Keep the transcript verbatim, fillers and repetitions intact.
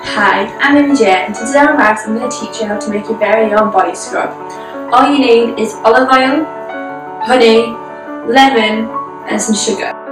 Hi, I'm Imogen and today on Rags I'm going to teach you how to make your very own body scrub. All you need is olive oil, honey, lemon and some sugar.